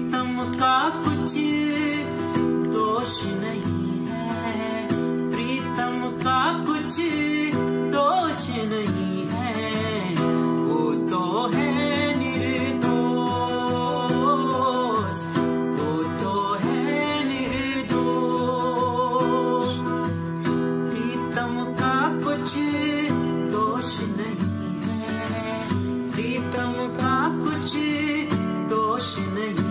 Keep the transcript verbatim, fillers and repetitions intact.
प्रीतम का कुछ दोष नहीं है, प्रीतम का कुछ दोष नहीं है, वो तो है निर्दोष, वो तो है निर्दोष। प्रीतम का कुछ दोष नहीं है, प्रीतम का कुछ दोष नहीं।